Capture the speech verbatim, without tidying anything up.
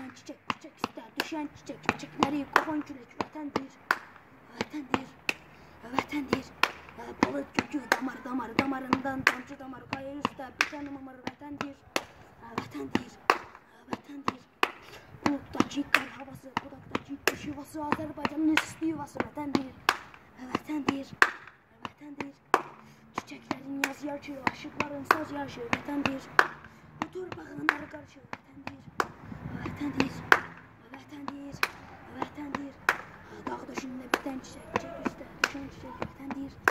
Düşen çiçek çiçek ister, düşen çiçek çiçekleri kopan külek vatandır, vatandır, vatandır. Balık kökü damar damar damarından damcı damar kaya üstte biten mamar vatandır, vatandır, vatandır. Buluktaki kar havası, kudaktaki kuş yuvası, Azerbaycan'ın süslü yuvası vatandır, vatandır, vatandır. Çiçeklerin yaz yarışı, aşıkların saz yarışı vatandır. Bu torpağın arı karşı vatandır, vatandır, vatandır, vatandır. Dağ döşünde biten çiçek, çiçek üstte düşen çiçek vatandır.